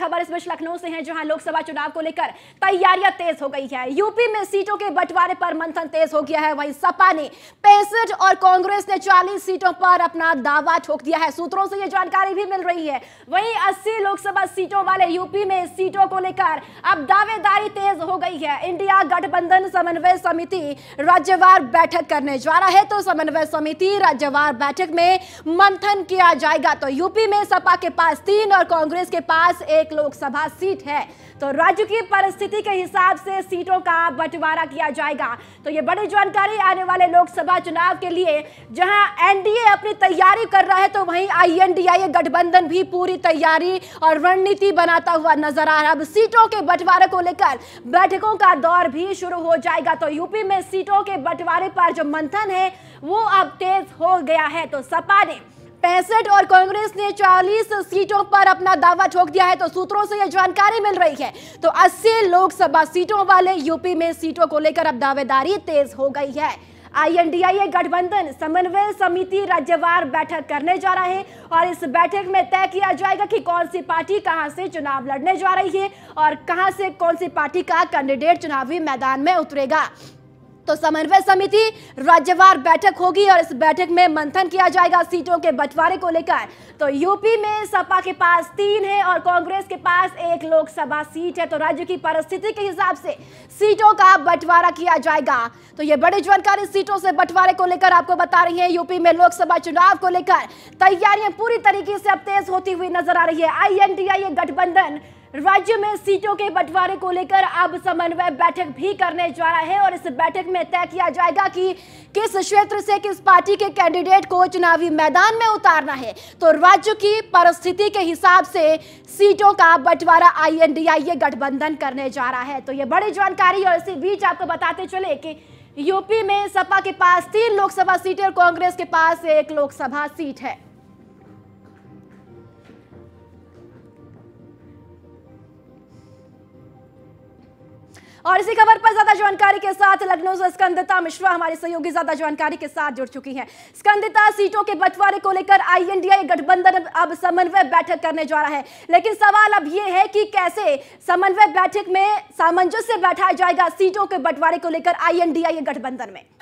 खबर इस बीच लखनऊ से है, जहां लोकसभा चुनाव को लेकर तैयारियां तेज हो गई है। यूपी में सीटों के बंटवारे पर मंथन तेज हो गया है। वहीं सपा ने 65 और कांग्रेस ने 40 सीटों पर अपना दावा ठोक दिया है। सूत्रों से यह जानकारी भी मिल रही है। वहीं 80 लोकसभा सीटों वाले यूपी में सीटों को लेकर अब दावेदारी तेज हो गई है। इंडिया गठबंधन समन्वय समिति राज्यवार बैठक करने जा रहा है, तो समन्वय समिति राज्यवार बैठक में मंथन किया जाएगा। तो यूपी में सपा के पास 3 और कांग्रेस के पास 1 लोकसभा सीट है, तो राज्य की परिस्थिति के हिसाब से सीटों का बंटवारा किया जाएगा। तो ये बड़ी जानकारी आने वाले लोकसभा चुनाव के लिए, जहां एनडीए अपनी तैयारी कर रहा है, तो वहीं आईएनडीआई गठबंधन भी पूरी तैयारी और रणनीति बनाता हुआ नजर आ रहा है। अब सीटों के बंटवारे को लेकर बैठकों का दौर भी शुरू हो जाएगा। तो यूपी में सीटों के बंटवारे पर जो मंथन है वो अब तेज हो गया है। तो सपा ने 65 और कांग्रेस ने 40 सीटों पर अपना दावा ठोक दिया है। तो सूत्रों से यह जानकारी मिल रही है। तो 80 लोकसभा सीटों वाले यूपी में सीटों को लेकर अब दावेदारी तेज हो गई है। आईएनडीआई गठबंधन समन्वय समिति राज्यवार बैठक करने जा रहा है और इस बैठक में तय किया जाएगा कि कौन सी पार्टी कहां से चुनाव लड़ने जा रही है और कहां से कौन सी पार्टी का कैंडिडेट चुनावी मैदान में उतरेगा। तो समन्वय समिति राज्यवार बैठक होगी और इस बैठक में मंथन किया जाएगा सीटों के बंटवारे को लेकर। तो यूपी में सपा के पास 3 है और कांग्रेस के पास 1 लोकसभा सीट है। तो राज्य की परिस्थिति के हिसाब से सीटों का बंटवारा किया जाएगा। तो ये बड़ी जानकारी सीटों से बंटवारे को लेकर आपको बता रही है। यूपी में लोकसभा चुनाव को लेकर तैयारियां पूरी तरीके से अब तेज होती हुई नजर आ रही है। आईएनडीआई गठबंधन राज्य में सीटों के बंटवारे को लेकर अब समन्वय बैठक भी करने जा रहा है और इस बैठक में तय किया जाएगा कि किस क्षेत्र से किस पार्टी के कैंडिडेट को चुनावी मैदान में उतारना है। तो राज्य की परिस्थिति के हिसाब से सीटों का बंटवारा आईएनडीआई गठबंधन करने जा रहा है। तो ये बड़ी जानकारी, और इसी बीच आपको बताते चले कि यूपी में सपा के पास 3 लोकसभा सीटें और कांग्रेस के पास 1 लोकसभा सीट है। और इसी खबर पर ज्यादा जानकारी के साथ लखनऊ से स्कंदिता मिश्रा हमारी सहयोगी ज्यादा जानकारी के साथ जुड़ चुकी हैं। स्कंदिता, सीटों के बंटवारे को लेकर आईएनडीआई गठबंधन अब समन्वय बैठक करने जा रहा है, लेकिन सवाल अब यह है कि कैसे समन्वय बैठक में सामंजस्य बैठाया जाएगा सीटों के बंटवारे को लेकर आईएनडीआई गठबंधन में।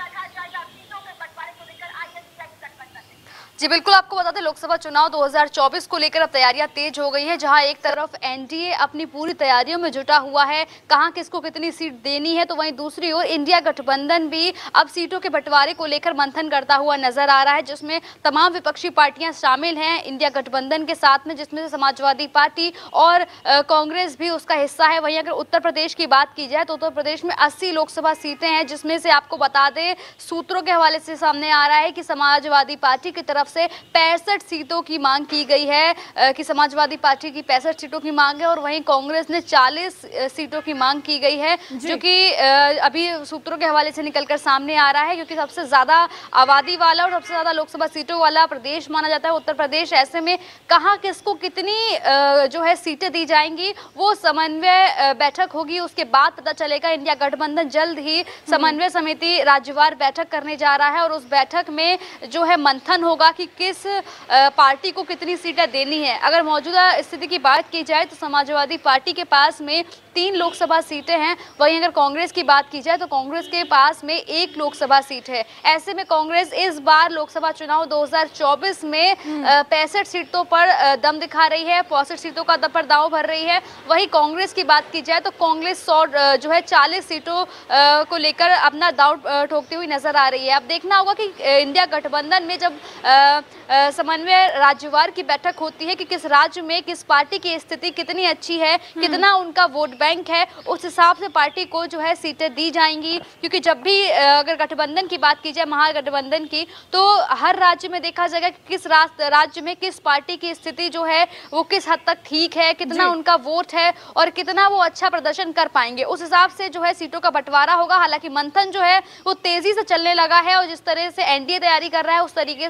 जी बिल्कुल, आपको बता दें लोकसभा चुनाव 2024 को लेकर अब तैयारियां तेज हो गई हैं, जहां एक तरफ एनडीए अपनी पूरी तैयारियों में जुटा हुआ है, कहां किसको कितनी सीट देनी है, तो वहीं दूसरी ओर इंडिया गठबंधन भी अब सीटों के बंटवारे को लेकर मंथन करता हुआ नजर आ रहा है, जिसमें तमाम विपक्षी पार्टियां शामिल हैं इंडिया गठबंधन के साथ में, जिसमें से समाजवादी पार्टी और कांग्रेस भी उसका हिस्सा है। वहीं अगर उत्तर प्रदेश की बात की जाए तो उत्तर प्रदेश में 80 लोकसभा सीटें हैं, जिसमें से आपको बता दें सूत्रों के हवाले से सामने आ रहा है कि समाजवादी पार्टी की तरफ से 65 सीटों की मांग की गई है, कि समाजवादी पार्टी की 65 सीटों की मांग है और वहीं कांग्रेस ने 40 सीटों की मांग की गई है, जो कि अभी सूत्रों के हवाले से निकलकर सामने आ रहा है, क्योंकि सबसे ज्यादा आबादी वाला और सबसे ज्यादा लोकसभा सीटों वाला प्रदेश माना जाता है उत्तर प्रदेश। ऐसे में कहां किसको कितनी जो है सीटें दी जाएंगी वो समन्वय बैठक होगी, उसके बाद पता चलेगा। इंडिया गठबंधन जल्द ही समन्वय समिति राज्यवार बैठक करने जा रहा है और उस बैठक में जो है मंथन होगा कि किस पार्टी को कितनी सीटें देनी है। अगर मौजूदा स्थिति की बात की जाए तो समाजवादी पार्टी के पास में 3 लोकसभा सीटें हैं, वहीं अगर कांग्रेस की बात की जाए तो कांग्रेस के पास में 1 लोकसभा सीट है। ऐसे में कांग्रेस इस बार लोकसभा चुनाव 2024 में 65 सीटों पर दम दिखा रही है, 65 सीटों का पर दांव भर रही है। वहीं कांग्रेस की बात की जाए तो कांग्रेस 100 जो है 40 सीटों को लेकर अपना दांव ठोकती हुई नजर आ रही है। अब देखना होगा कि इंडिया गठबंधन में जब समन्वय राज्यवार की बैठक होती है कि किस राज्य में किस पार्टी की स्थिति कितनी अच्छी है, कितना उनका वोट बैंक है, उस हिसाब से पार्टी को जो है सीटें दी जाएंगी। क्योंकि जब भी अगर गठबंधन की बात की जाए, महागठबंधन की, तो हर राज्य में देखा जाएगा कि किस राज्य में किस पार्टी की स्थिति जो है वो किस हद तक ठीक है, कितना उनका वोट है और कितना वो अच्छा प्रदर्शन कर पाएंगे, उस हिसाब से जो है सीटों का बंटवारा होगा। हालांकि मंथन जो है वो तेजी से चलने लगा है और जिस तरह से एनडीए तैयारी कर रहा है उस तरीके से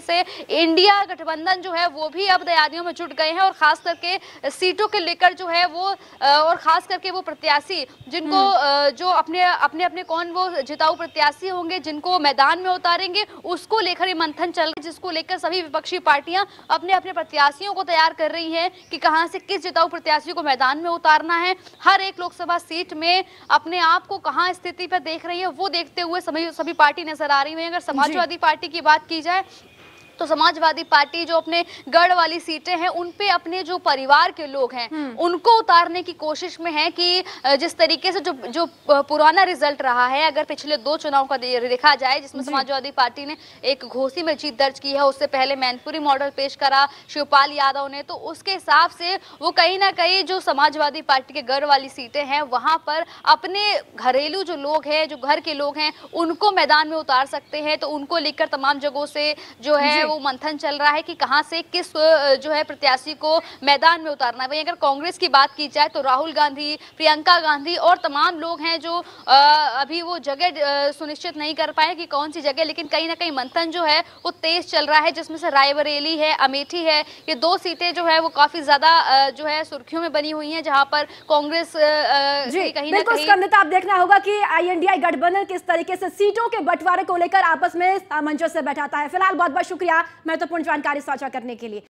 इंडिया गठबंधन जो है वो भी अब तैयारियों में जुट गए हैं और खास करके सीटों के लेकर जो है वो और खास करके वो प्रत्याशी जिनको जो अपने अपने अपने कौन वो जिताऊ प्रत्याशी होंगे जिनको मैदान में उतारेंगे उसको लेकर ये मंथन चल रहा है, जिसको लेकर सभी विपक्षी पार्टियां अपने अपने प्रत्याशियों को तैयार कर रही हैं कि कहां से किस जिताऊ प्रत्याशी को मैदान में उतारना है। हर एक लोकसभा सीट में अपने आप को कहां स्थिति पर देख रही है वो देखते हुए सभी पार्टी नजर आ रही है। अगर समाजवादी पार्टी की बात की जाए तो समाजवादी पार्टी जो अपने गढ़ वाली सीटें हैं उन पे अपने जो परिवार के लोग हैं उनको उतारने की कोशिश में है कि जिस तरीके से जो पुराना रिजल्ट रहा है, अगर पिछले 2 चुनाव का देखा जाए जिसमें समाजवादी पार्टी ने एक घोसी में जीत दर्ज की है, उससे पहले मैनपुरी मॉडल पेश करा शिवपाल यादव ने, तो उसके हिसाब से वो कहीं ना कहीं जो समाजवादी पार्टी के गढ़ वाली सीटें हैं वहां पर अपने घरेलू जो लोग हैं, जो घर के लोग हैं उनको मैदान में उतार सकते हैं। तो उनको लेकर तमाम जगहों से जो है वो मंथन चल रहा है कि कहां से किस जो है प्रत्याशी को मैदान में उतारना है। वहीं अगर कांग्रेस की बात की जाए तो राहुल गांधी, प्रियंका गांधी और तमाम लोग हैं जो अभी वो जगह सुनिश्चित नहीं कर पाए कि कौन सी जगह, लेकिन कहीं ना कहीं मंथन जो है वो तेज चल रहा है, जिसमें से रायबरेली है, अमेठी है, ये 2 सीटें जो है वो काफी ज्यादा जो है सुर्खियों में बनी हुई हैं, जहां पर कांग्रेस कहीं ना कहीं आप देखना होगा कि INDI गठबंधन किस तरीके से सीटों के बंटवारे को लेकर आपस में सामंजस्य बैठाता है। फिलहाल बहुत बहुत शुक्रिया महत्वपूर्ण जानकारी साझा करने के लिए।